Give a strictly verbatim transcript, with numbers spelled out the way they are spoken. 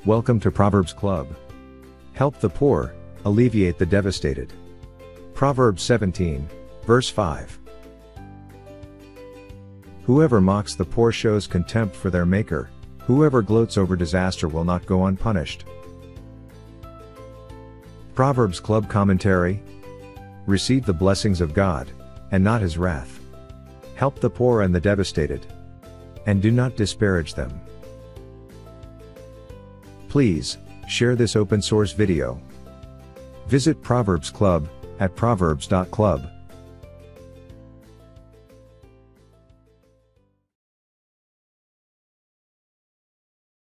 Welcome to Proverbs Club. Help the poor, alleviate the devastated. Proverbs seventeen, verse five. Whoever mocks the poor shows contempt for their maker, whoever gloats over disaster will not go unpunished. Proverbs Club Commentary. Receive the blessings of God, and not his wrath. Help the poor and the devastated, and do not disparage them. Please, share this open source video. Visit Proverbs Club at proverbs dot club.